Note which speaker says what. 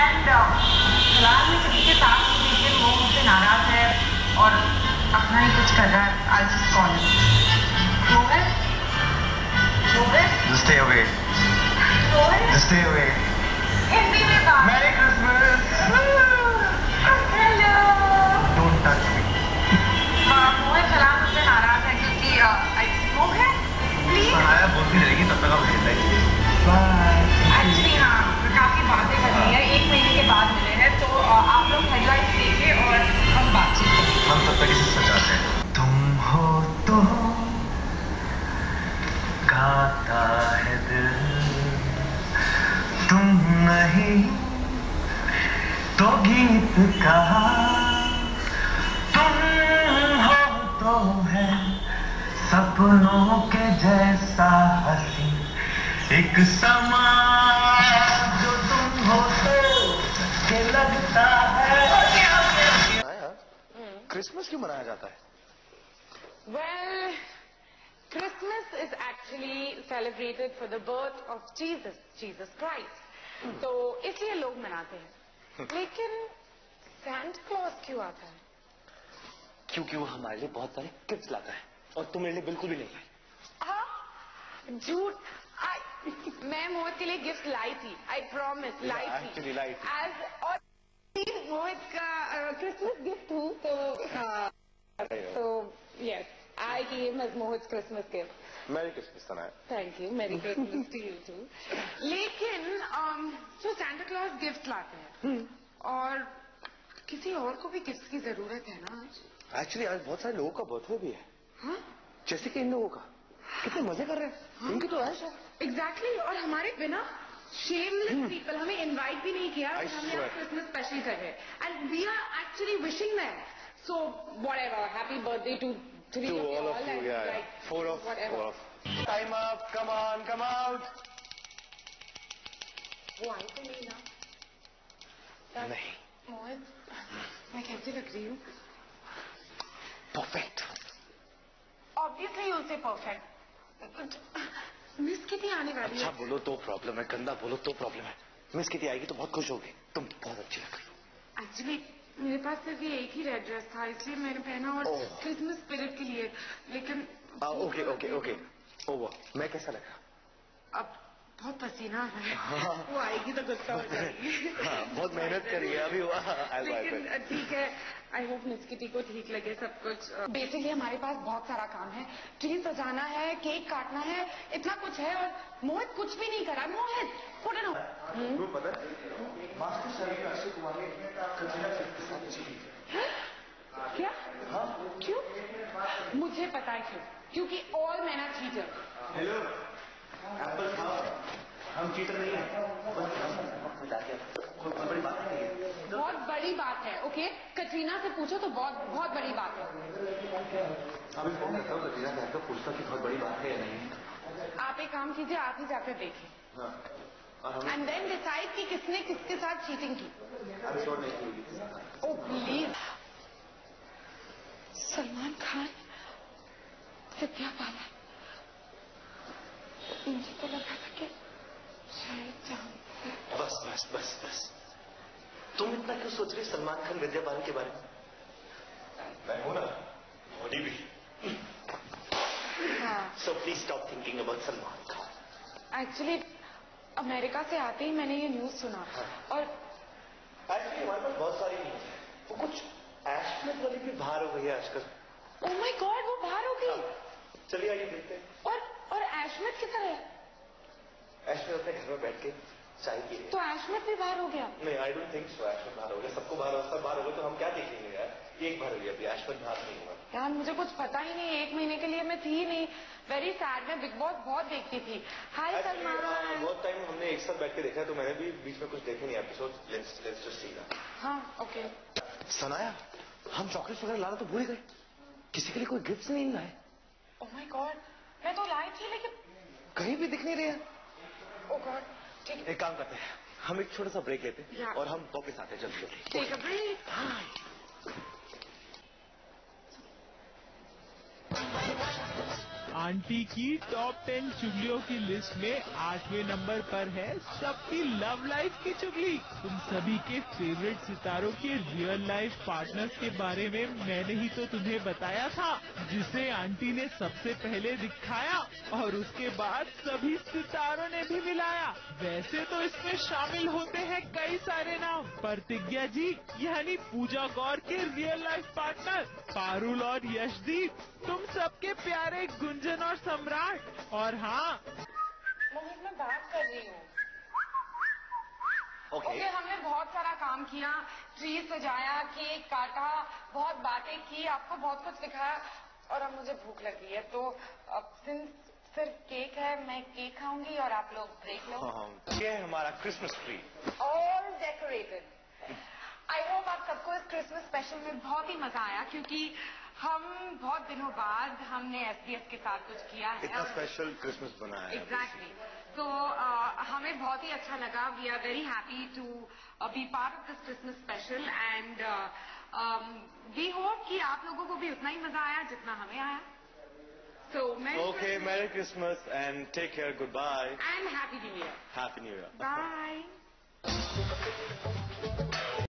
Speaker 1: And फिलहाल मैं किसी के साथ हूँ, लेकिन वो मुझसे नाराज है और अपना ही कुछ कर रहा है। I just call him. Mohit, Mohit,
Speaker 2: Just stay away.
Speaker 1: Mohit,
Speaker 2: Just stay away.
Speaker 1: Hindi में बात।
Speaker 2: Merry Christmas.
Speaker 1: Hello.
Speaker 2: Don't touch me.
Speaker 1: Mohit फिलहाल मुझसे नाराज है क्योंकि मोहित प्लीज।
Speaker 2: सनाया बोलती रहेगी तब तक आप खेल रहे। Bye.
Speaker 1: एक्चुअली हाँ, काफी बातें करनी है, 1 महीने के बाद मिले हैं, तो आप लोग हेडलाइंस देखिए और हम बातचीत करें।
Speaker 2: हम तब तक इसे सजाते हैं। तुम हो तो गाता है दिल, तुम नहीं तो गीत कहा, तुम हो तो है सपनों के जैसा हंसी एक समा, जो तुम हो तो के लगता है। क्रिसमस क्यों मनाया जाता है?
Speaker 3: Well, Christmas is actually celebrated for the birth of Jesus Christ. तो इसलिए लोग मनाते हैं। लेकिन Santa Claus क्यों आता है?
Speaker 4: क्योंकि वो हमारे लिए बहुत सारे गिफ्ट लाता है और तुम मेरे लिए बिल्कुल भी नहीं लाई।
Speaker 3: हाँ, झूठ। मैं मोहित के लिए गिफ्ट लाई थी। I promise, लाई थी।
Speaker 4: Actually लाई थी।
Speaker 3: और मोहित का क्रिसमस गिफ्ट हूँ तो yes, I came as Mohit's Christmas gift.
Speaker 4: Merry Christmas Sanaya.
Speaker 3: Thank you, Merry Christmas to you too. लेकिन जो Santa Claus गिफ्ट लाते हैं और किसी और को भी गिफ्ट की जरूरत है ना आज।
Speaker 4: एक्चुअली आज बहुत सारे लोगों का बर्थडे भी है।
Speaker 3: हाँ?
Speaker 4: जैसे कि इन लोगों का। कितने मजे कर रहे हैं। उनकी तो ऐश है।
Speaker 3: Exactly, और हमारे बिना shameless people हमें इनवाइट भी नहीं किया और हम यहाँ
Speaker 4: swear.
Speaker 3: क्रिसमस स्पेशल कर रहे हैं and we are actually wishing them. So whatever, happy birthday to three
Speaker 4: To
Speaker 3: of
Speaker 4: all of you,
Speaker 3: and
Speaker 4: yeah.
Speaker 3: like
Speaker 4: Four of. Time up, come on, come out.
Speaker 3: वो आई तो नहीं ना?
Speaker 4: नहीं।
Speaker 3: मोहित, मैं कैसी लग रही हूँ?
Speaker 4: Perfect.
Speaker 3: Obviously you'll say perfect. Miss कितनी आने वाली
Speaker 4: अच्छा
Speaker 3: है?
Speaker 4: बोलो तो प्रॉब्लम है, गंदा बोलो तो प्रॉब्लम है। मिस कितनी आएगी तो बहुत खुश होगी। तुम बहुत अच्छी लग रही हो।
Speaker 3: Actually मेरे पास सिर्फ ये एक ही रेड ड्रेस था, इसलिए मैंने पहना और क्रिसमस स्पिरिट के लिए। लेकिन
Speaker 4: ओके ओवर। मैं कैसा लगा?
Speaker 3: अब बहुत पसीना आ रहा है। वो आएगी तो गुस्सा हो जाएगी।
Speaker 4: हाँ, बहुत मेहनत करी है अभी।
Speaker 3: लेकिन ठीक है, आई होप मिस किटी को ठीक लगे सब कुछ। बेसिकली हमारे पास बहुत सारा काम है, ट्री सजाना है, केक काटना है, इतना कुछ है और मोहित कुछ भी नहीं करा। Mohit put it on.
Speaker 4: पता है मास्टर शरीफ में अक्षय कुमार ने कटरीना कैफ के साथ चीटिंग की।
Speaker 3: क्या? क्यों? मुझे पता है क्यों। क्योंकि all man are cheater.
Speaker 4: Hello apple खाओ, हम चीटर नहीं है। कोई बड़ी बात नहीं है।
Speaker 3: बहुत बड़ी बात है, ओके? कटरीना से पूछो तो बहुत बहुत बड़ी बात है।
Speaker 4: अभी फोन करता हूँ कटरीना कैफ को, पूछता कि बहुत बड़ी बात है या नहीं।
Speaker 3: आप एक काम कीजिए, आप ही जाकर देखिए एंड देन डिसाइड कि किसने किसके साथ चीटिंग की। Oh please. सलमान खान, विद्या बालन, मुझे तो लगा था कि शायद चांद।
Speaker 4: बस तुम इतना क्यों सोच रही सलमान खान विद्या बालन के बारे में? मैं हूं ना, बॉडी भी।
Speaker 3: हाँ,
Speaker 4: so please stop thinking about Salman Khan.
Speaker 3: Actually America से आते ही मैंने ये न्यूज सुना और
Speaker 4: एक्चुअली हमारे पास बहुत सारी न्यूज है। वो कुछ एशमेट वाली भी बाहर हो गई है आजकल।
Speaker 3: ओह माय गॉड, वो बाहर हो गई।
Speaker 4: चलिए आइए देखते हैं।
Speaker 3: और एशमेट किधर है?
Speaker 4: एशमेट अपने घर में बैठ के चाय पी रहे हैं।
Speaker 3: तो एशमेट भी बाहर हो गया?
Speaker 4: नहीं, आई डोंट थिंक सो। एशमेट बाहर हो गया, सबको बाहर हो, सब बाहर हो गए तो हम क्या देखेंगे यार। एक बार हुई अभी, एशमेट बाहर नहीं हुआ।
Speaker 3: यार मुझे कुछ पता ही नहीं, 1 महीने के लिए मैं थी ही नहीं। Very sad. मैं बिग बॉस बहुत देखती थी। हाय सलमान।
Speaker 4: बहुत टाइम हमने एक साथ बैठ के देखा, तो मैंने भी बीच में कुछ देखे नहीं episode. Let's just see that.
Speaker 3: हाँ ओके।
Speaker 4: सनाया, हम चॉकलेट वगैरह लाना तो भूल गए। किसी के लिए कोई गिफ्ट नहीं लाए।
Speaker 3: ओह माय गॉड, मैं तो लाई थी लेकिन
Speaker 4: कहीं भी दिख नहीं रहे हैं।
Speaker 3: ओह गॉड, ठीक है।
Speaker 4: एक काम करते हैं, हम एक छोटा सा ब्रेक लेते हैं
Speaker 3: Yeah.
Speaker 4: और हम वापस आते हैं जल्दी।
Speaker 3: Take a break.
Speaker 5: आंटी की टॉप 10 चुगलियों की लिस्ट में 8वें नंबर पर है सबकी लव लाइफ की चुगली। तुम सभी के फेवरेट सितारों के रियल लाइफ पार्टनर्स के बारे में मैंने ही तो तुम्हें बताया था, जिसे आंटी ने सबसे पहले दिखाया और उसके बाद सभी सितारों ने भी मिलाया। वैसे तो इसमें शामिल होते हैं कई सारे नाम। प्रतिज्ञा जी यानी पूजा गौर के रियल लाइफ पार्टनर पारुल और यशदीप, तुम सबके प्यारे गुंजन और सम्राट। और हाँ,
Speaker 3: मोहित मैं बात कर रही हूँ।
Speaker 4: ओके,
Speaker 3: हमने बहुत सारा काम किया, ट्री सजाया, केक काटा, बहुत बातें की, आपको बहुत कुछ दिखाया और अब मुझे भूख लगी है, तो अब सिर्फ केक है, मैं केक खाऊंगी और आप लोग ब्रेक लो।
Speaker 4: ये है हमारा Christmas tree,
Speaker 3: all decorated. I hope आप सबको इस क्रिसमस स्पेशल में बहुत ही मजा आया, क्योंकि हम बहुत दिनों बाद हमने SBS के साथ कुछ किया है।
Speaker 4: इतना स्पेशल क्रिसमस बनाया है।
Speaker 3: एग्जैक्टली, तो हमें बहुत ही अच्छा लगा। We are very happy to be part of this Christmas special and we hope कि आप लोगों को भी उतना ही मजा आया जितना हमें आया। So,
Speaker 4: okay, Merry Christmas and take care. Goodbye.
Speaker 3: And Happy New Year.
Speaker 4: Happy New Year.
Speaker 3: Bye.